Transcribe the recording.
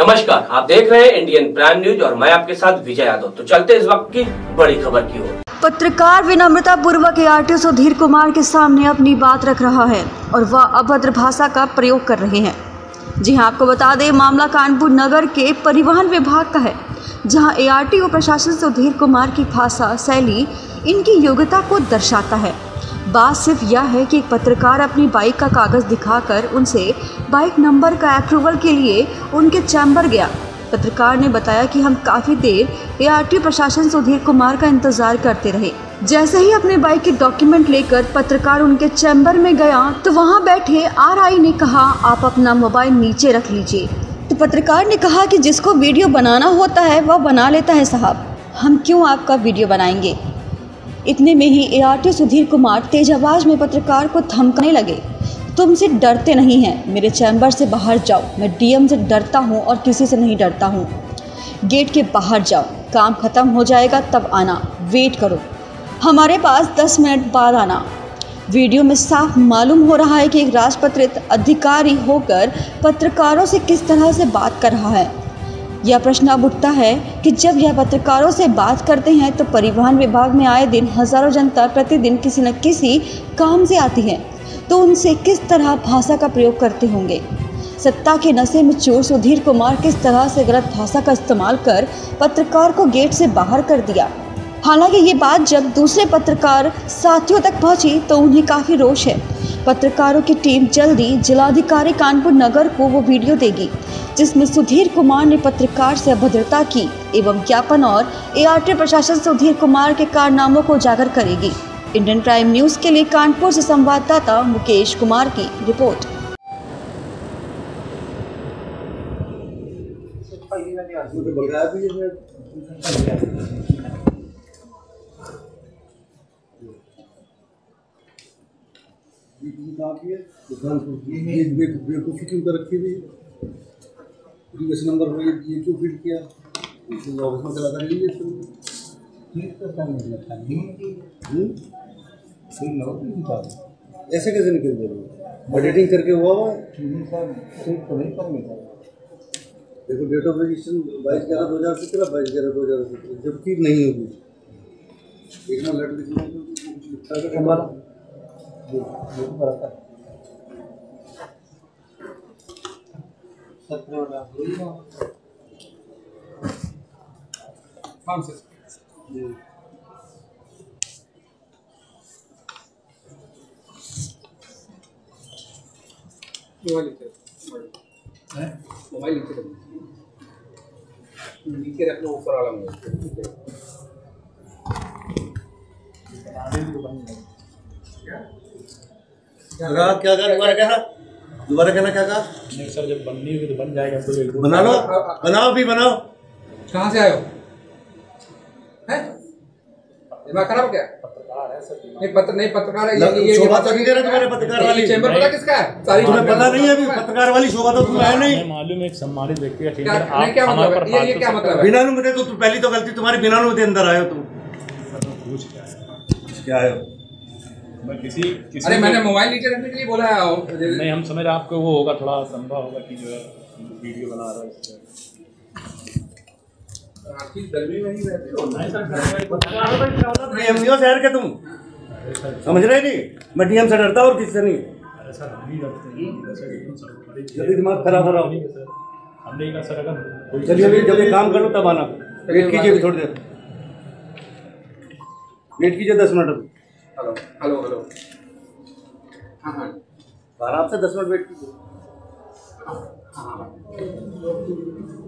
नमस्कार, आप देख रहे हैं इंडियन प्राइम न्यूज और मैं आपके साथ विजय यादव। तो चलते इस वक्त की बड़ी खबर की ओर। पत्रकार विनम्रता पूर्वक ARTO सुधीर कुमार के सामने अपनी बात रख रहा है और वह अभद्र भाषा का प्रयोग कर रहे हैं। जी हां, आपको बता दें, मामला कानपुर नगर के परिवहन विभाग का है, जहां ARTO प्रशासन सुधीर कुमार की भाषा शैली इनकी योग्यता को दर्शाता है। बात सिर्फ यह है कि एक पत्रकार अपनी बाइक का कागज़ दिखाकर उनसे बाइक नंबर का अप्रूवल के लिए उनके चैम्बर गया। पत्रकार ने बताया कि हम काफ़ी देर ARTO प्रशासन सुधीर कुमार का इंतज़ार करते रहे। जैसे ही अपने बाइक के डॉक्यूमेंट लेकर पत्रकार उनके चैम्बर में गया तो वहां बैठे RI ने कहा, आप अपना मोबाइल नीचे रख लीजिए। तो पत्रकार ने कहा कि जिसको वीडियो बनाना होता है वह बना लेता है साहब, हम क्यों आपका वीडियो बनाएंगे। इतने में ही ARTO सुधीर कुमार तेज आवाज़ में पत्रकार को धमकाने लगे, तुमसे डरते नहीं हैं, मेरे चैम्बर से बाहर जाओ, मैं DM से डरता हूँ और किसी से नहीं डरता हूँ। गेट के बाहर जाओ, काम ख़त्म हो जाएगा तब आना, वेट करो, हमारे पास 10 मिनट बाद आना। वीडियो में साफ मालूम हो रहा है कि एक राजपत्रित अधिकारी होकर पत्रकारों से किस तरह से बात कर रहा है। यह प्रश्न अब उठता है कि जब यह पत्रकारों से बात करते हैं तो परिवहन विभाग में आए दिन हज़ारों जनता प्रतिदिन किसी न किसी काम से आती है, तो उनसे किस तरह भाषा का प्रयोग करते होंगे। सत्ता के नशे में चोर सुधीर कुमार किस तरह से गलत भाषा का इस्तेमाल कर पत्रकार को गेट से बाहर कर दिया। हालांकि ये बात जब दूसरे पत्रकार साथियों तक पहुंची तो उन्हें काफ़ी रोष है। पत्रकारों की टीम जल्दी जिलाधिकारी कानपुर नगर को वो वीडियो देगी जिसमें सुधीर कुमार ने पत्रकार से अभद्रता की एवं ज्ञापन और ARTO प्रशासन सुधीर कुमार के कारनामों को उजागर करेगी। इंडियन प्राइम न्यूज़ के लिए कानपुर से संवाददाता मुकेश कुमार की रिपोर्ट। बेवकूफ़ी क्यों कर रखी थी, प्रीवियस नंबर में ये क्यों फीड किया, ऑफिस में चला कर लीजिए। ऐसे कैसे निकल जाएगा, एडिटिंग करके हुआ देखो, डेट ऑफ रजिस्ट्रेशन 22/11/2017, 22/11/2017, जबकि नहीं होगी एक ना लेटर लिखना मोबाइल नीचे रखना, ऊपर वाला क्या दोबारा कहना क्या कहा? नहीं सर, जब बननी होगी तो बन जाएगा, तो बना लो, बनाओ भी बनाओ। कहाँ से आए हो? हैं? दिमाग खराब क्या? पत्रकार है सर। नहीं पत्रकार है ये शोभा तो नहीं दे रहा तुम्हारे पत्रकार वाली। चैम्बर पता किसका है? सारी तुम्हें पता नहीं है अभी पत्रकार वाली शोभा तो तुम्हें है नहीं। मालूम है, एक सम्मानित व्यक्ति का क्या मतलब है? ये क्या मतलब है? बिना अनुमति तो पहली तो गलती तुम्हारी, बिना अनुमति अंदर आए हो तुम। क्या है किसी अरे मैंने मोबाइल नीचे रखने के लिए बोला है। नहीं, हम समझ आपको वो होगा, थोड़ा संभव होगा कि जो है वीडियो बना रहा है। गर्मी में ही रहते हो। नहीं DMO शहर के तुम समझ रहे नहीं, मैं DM से डरता और किससे नहीं। जल्दी दिमाग खराब हो रहा हो, हमने कहा सर अगर चलिए जल्दी काम करो तब आना। वेट कीजिए थोड़ी देर, वेट कीजिए 10 मिनट। हेलो हेलो हेलो, हाँ हाँ, आराम से 10 मिनट वेट कीजिए। हाँ